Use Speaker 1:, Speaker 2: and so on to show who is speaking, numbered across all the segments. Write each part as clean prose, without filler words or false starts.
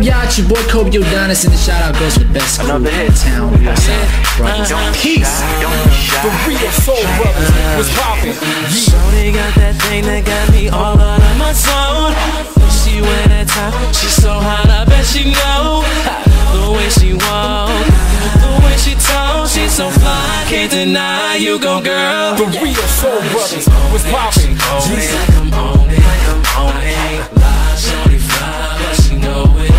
Speaker 1: y'all, it's your boy Kobe Udonis, and the shout out goes to the best crew in town, real South brothers. Peace.
Speaker 2: The real soul brothers was poppin'.
Speaker 3: Shorty got that thing that got me all out of my zone. When she wear that top, she's so hot, I bet she know. The way she walk, the way she talk, she's so fly, can't deny. You go, girl.
Speaker 2: The real soul brothers was poppin'.
Speaker 3: Come on it. Shorty fly, but she know it.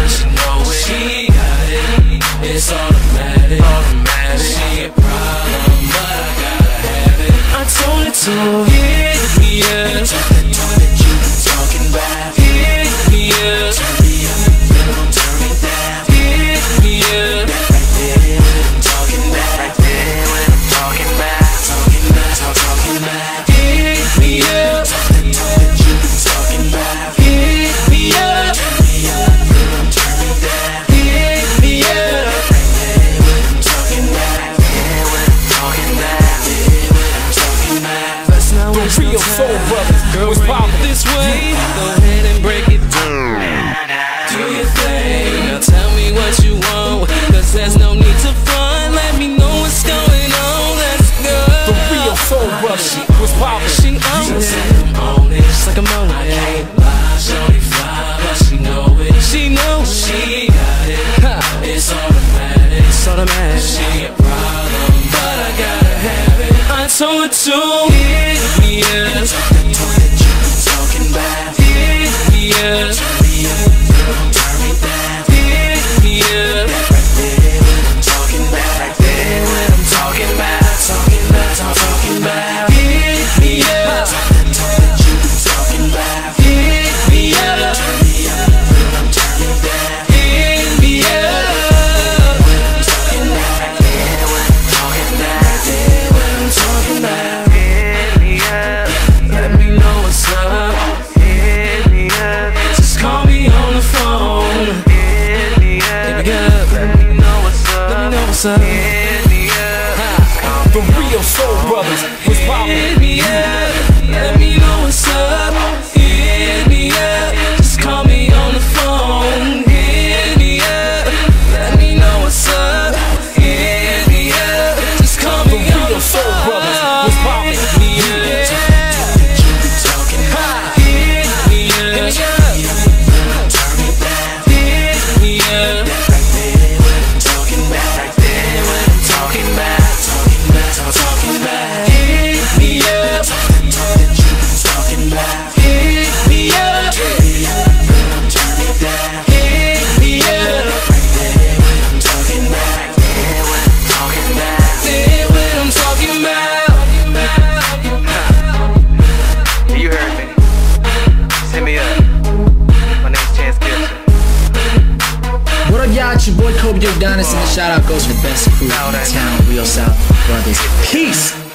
Speaker 3: She got it. It's automatic. She a problem, but I gotta have it. I told her to hit me up. Talk that you been talking about. Hit me up. Turn me up, turn me down. Hit me up. Right there, what I'm talking about. Right there, what I'm talking about. Talking about. Hit me up. Talk that you been talking about. Hit me up. Turn me up, turn me down. Hit me up. Right there, what I'm talking about. Yeah, what I'm talking about. Yeah, what I'm talking about. Let's not waste no time.
Speaker 2: The real soul brothers was poppin'.
Speaker 3: This way, go ahead and break it down. Do your thing. Now tell me what you want, 'cause there's no need to front. Let me know what's going on. Let's go.
Speaker 2: The real soul brothers was poppin'.
Speaker 3: She on it. It's like I'm on it. I can't lie, shorty fly, but she know it. She knows she got it. It's automatic. She a problem, but I gotta have it. I told her to hit me up. Talk that you been talking about. Hit me up. Turn me up, turn me down. Hit me up. Right there, what I'm talking about. Right there, what I'm talking about. Talking about. Hit me up. Talk that you been talking about. Hit me up. Turn me up, turn me down. Hit me up. What I'm talking about. Right there, what I'm talking about. Right there, what I'm talking about. Hit me up. Let me know what's up. Hit me up. Just call me on the phone. Hit me up. Let me know what's up. Let me know what's up. Hit me up.
Speaker 2: The real soul brothers was poppin'.
Speaker 3: Hit me up. Let me know what's up. Hit me up. Just call me on the phone. Hit me up. Let me know what's up. Hit me up. Just call me on the phone.
Speaker 2: The real soul brothers was poppin'.
Speaker 3: Hit me up. Hit me up. Turn me down. Hit me up. Right there, what I'm talking about. Right there, what I'm talking about. Talking about. Hit me up. Talk that you been talking about. Hit me up. Turn me down. Hit me up. Right there, what I'm talking about. Right there, what I'm talking about. There, what I'm talking about.
Speaker 4: You heard me. Send me up. My name's Gibson.
Speaker 1: What up, y'all, it's your boy Kobe Udonis, and the shout out goes to the best crew in town, real South brothers. Peace.